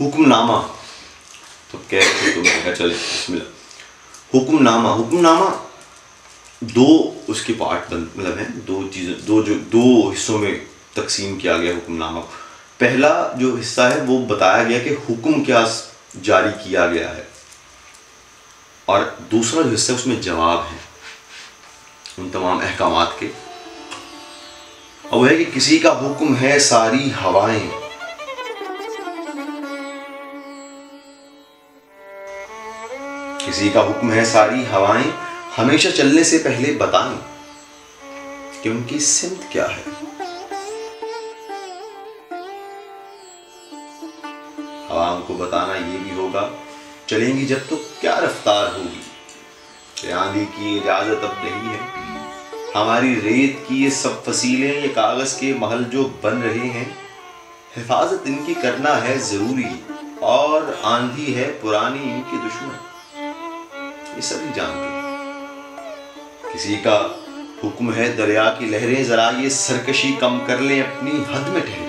हुक्मनामा तो कह रहे थे, तो मैंने कहा चले बिस्मिल्लाह। हुक्मनामा दो उसके पार्ट मतलब हैं, दो चीज़ें, दो हिस्सों में तकसीम किया गया हुक्मनामा। पहला जो हिस्सा है वो बताया गया कि हुक्म क्या जारी किया गया है, और दूसरा जो हिस्सा उसमें जवाब है उन तमाम अहकामात के। और वह है कि किसी का हुक्म है सारी हवाएं, किसी का हुक्म है सारी हवाएं, हमेशा चलने से पहले बताएं कि उनकी सिमत क्या है। हवाओं को बताना ये भी होगा चलेंगी जब तो क्या रफ्तार होगी, आंधी की इजाजत अब नहीं है। हमारी रेत की ये सब फसीलें, ये कागज के महल जो बन रहे हैं, हिफाजत इनकी करना है जरूरी, और आंधी है पुरानी इनकी दुश्मन, ये सभी जानते हैं। किसी का हुक्म है दरिया की लहरें, जरा ये सरकशी कम कर लें, अपनी हद में ठहरें।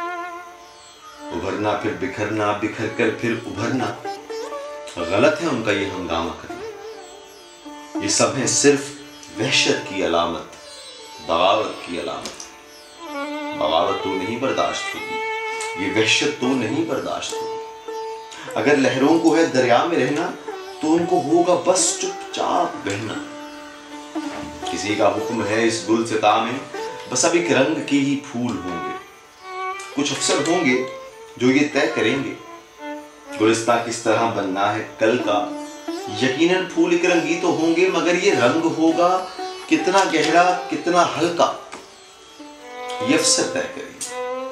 उभरना फिर बिखरना, बिखर कर फिर उभरना, गलत है उनका ये हंगामा करना। ये सब है सिर्फ वहशत की अलामत, बगावत की अलामत। बगावत तो नहीं बर्दाश्त होगी, ये वहशत तो नहीं बर्दाश्त होगी। अगर लहरों को है दरिया में रहना, तो उनको होगा बस चुपचाप बहना। किसी का हुक्म है इस गुलसिता में, बस अब एक रंग के ही फूल होंगे। कुछ अफसर होंगे जो ये तय करेंगे गुलिस्ता किस तरह बनना है कल का। यकीनन फूल एक रंगी तो होंगे, मगर ये रंग होगा कितना गहरा कितना हल्का, ये अफसर तय करेंगे।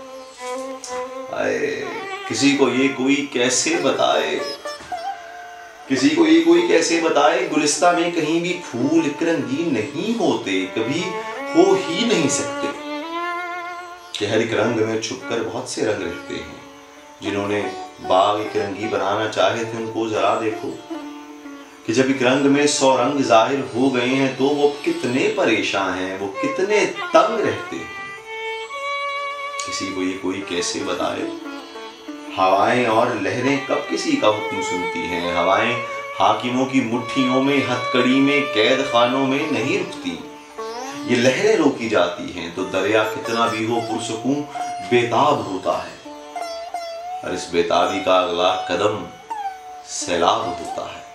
किसी को ये कोई कैसे बताए, किसी को ये कोई कैसे बताए, गुलिस्ता में कहीं भी फूल एक रंगी नहीं होते, कभी हो ही नहीं सकते। कि हर एक रंग में छुपकर बहुत से रंग रहते हैं। जिन्होंने बाग एक रंगी बनाना चाहे थे, उनको जरा देखो कि जब एक रंग में 100 रंग जाहिर हो गए हैं, तो वो कितने परेशान हैं, वो कितने तंग रहते हैं। किसी को ये कोई कैसे बताए, हवाएं और लहरें कब किसी का हुक्म सुनती हैं। हवाएं हाकिमों की मुट्ठियों में, हथकड़ी में, कैद खानों में नहीं रुकती। ये लहरें रोकी जाती हैं तो दरिया कितना भी हो पुरसुकून बेताब होता है, और इस बेताबी का अगला कदम सैलाब होता है।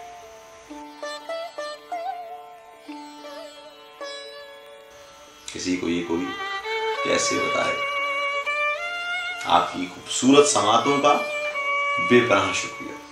किसी को ये कोई कैसे बताए। आपकी खूबसूरत समातों का बेपनाह शुक्रिया।